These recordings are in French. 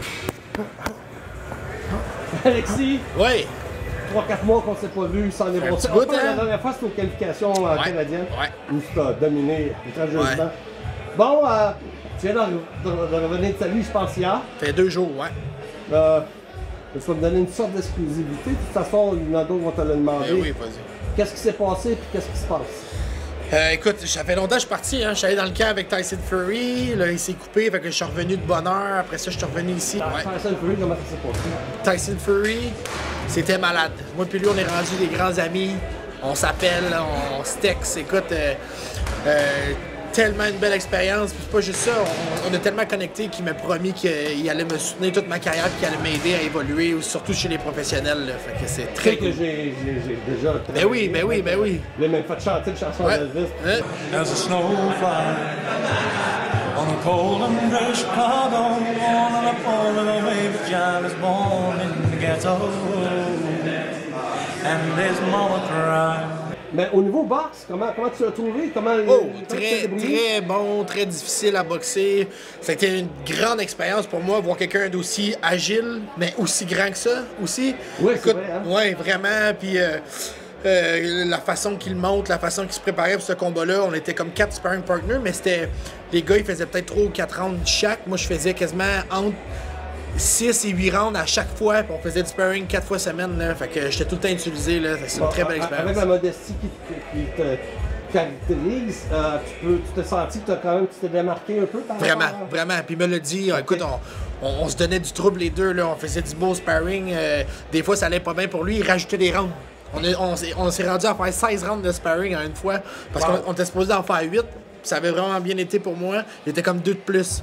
Alexis, Oui. 3-4 mois qu'on s'est pas vu sans les bons. Bout, hein? La dernière fois, c'était aux qualifications canadiennes. Ouais. Où tu as dominé très joliment. Ouais. Bon, tu viens de revenir de salut, je pense, hier. Ça fait 2 jours, ouais. Tu vas me donner une sorte d'exclusivité. De toute façon, il y en a d'autres qui vont te le demander. Oui, vas-y. Qu'est-ce qui s'est passé et qu'est-ce qui se passe? Écoute, ça fait longtemps que je suis parti, hein. Je suis allé dans le camp avec Tyson Fury, là il s'est coupé, fait que je suis revenu de bonne heure, après ça je suis revenu ici. Ouais. Tyson Fury, comment ça s'est passé? Tyson Fury, c'était malade. Moi puis lui on est rendus des grands amis, on s'appelle, on se texte, écoute, tellement une belle expérience, puis c'est pas juste ça, on a tellement connecté qu'il m'a promis qu'il allait me soutenir toute ma carrière, qu'il allait m'aider à évoluer, surtout chez les professionnels, là. Fait que c'est très cool. J'ai déjà Ben oui, ben oui, ben oui. Il a même fait chanter une chanson d'Elvis. There's a snowflake on a cold and gray Chicago, on a fall of the wave. John was born in the ghetto, and his mama cried. Mais au niveau boxe, comment tu l'as trouvé? Très bon, très difficile à boxer. C'était une grande expérience pour moi, voir quelqu'un d'aussi agile, mais aussi grand que ça aussi. Oui, c'est vrai, hein? Ouais, vraiment. Puis la façon qu'il monte, la façon qu'il se préparait pour ce combat-là, on était comme 4 sparring partners, mais c'était. Les gars, ils faisaient peut-être 3 ou 4 rounds chaque. Moi, je faisais quasiment entre 6 et 8 rounds à chaque fois, puis on faisait du sparring 4 fois semaine, là. Fait que j'étais tout le temps utilisé, là. C'est une très belle expérience. Avec la modestie qui te caractérise, tu t'es senti que tu t'es démarqué un peu par Vraiment. Puis il me l'a dit, écoute, on se donnait du trouble les deux, là. On faisait du beau sparring. Des fois, ça allait pas bien pour lui, il rajoutait des rounds. On s'est rendu à faire 16 rounds de sparring à une fois, parce qu'on était supposé en faire 8. Ça avait vraiment bien été pour moi. Il était comme 2 de plus.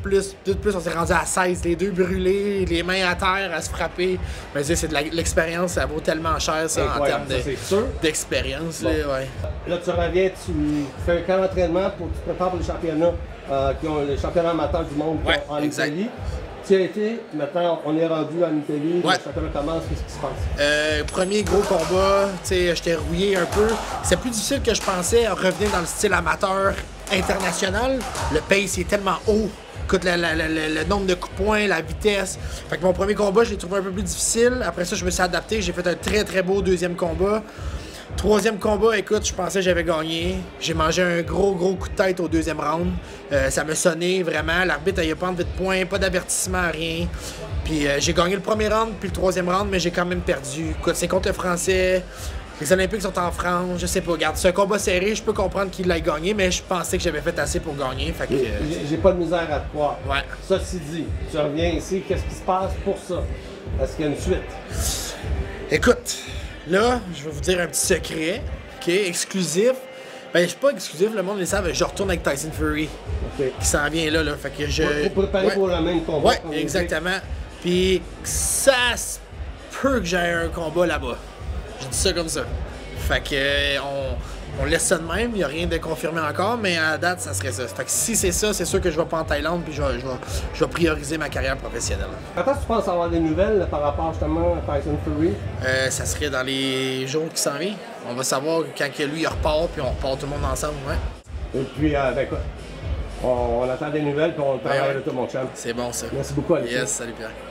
On s'est rendu à 16. Les deux brûlés, les mains à terre, à se frapper. Mais c'est de l'expérience, ça vaut tellement cher, ça, en termes d'expérience. Bon. Ouais. Là, tu reviens, tu fais un camp d'entraînement pour tu te prépares pour les championnats, les championnats amateurs du monde en Italie. Tu as été, maintenant on est rendu en Italie, le championnat commence, qu'est-ce qui se passe? Premier gros combat, tu sais, j'étais rouillé un peu. C'est plus difficile que je pensais à revenir dans le style amateur international. Le pace est tellement haut. Écoute, le nombre de coups de poing, la vitesse. Fait que mon premier combat, je l'ai trouvé un peu plus difficile. Après ça, je me suis adapté. J'ai fait un très beau deuxième combat. Troisième combat, écoute, je pensais que j'avais gagné. J'ai mangé un gros coup de tête au deuxième round. Ça me sonnait vraiment. L'arbitre, il n'y a pas enlevé de points, pas d'avertissement, rien. Puis j'ai gagné le premier round, puis le troisième round, mais j'ai quand même perdu. Écoute, c'est contre le Français. Les Olympiques sont en France, je sais pas. Regarde, c'est un combat serré, je peux comprendre qu'il l'ait gagné, mais je pensais que j'avais fait assez pour gagner. Fait que, j'ai pas de misère à te croire. Ouais. Ceci dit, tu reviens ici, qu'est-ce qui se passe pour ça? Est-ce qu'il y a une suite? Écoute, là, je vais vous dire un petit secret, ok, exclusif. Ben, je suis pas exclusif, le monde le savent, je retourne avec Tyson Fury, qui s'en vient là, fait que je... Pour préparer pour le même combat. Ouais, exactement. Puis ça se peut que j'aie un combat là-bas. Je dis ça comme ça. Fait que on laisse ça de même, il n'y a rien de confirmé encore, mais à la date, ça serait ça. Fait que si c'est ça, c'est sûr que je vais pas en Thaïlande, puis je vais prioriser ma carrière professionnelle. Quand est-ce que tu penses avoir des nouvelles là, par rapport justement à Tyson Fury? Ça serait dans les jours qui s'en viennent. On va savoir quand que lui il repart, puis on repart tout le monde ensemble, ouais. Et puis, ben quoi, on attend des nouvelles, puis on le parle de tout mon chum. C'est bon ça. Merci beaucoup, Alexis. Yes, salut Pierre.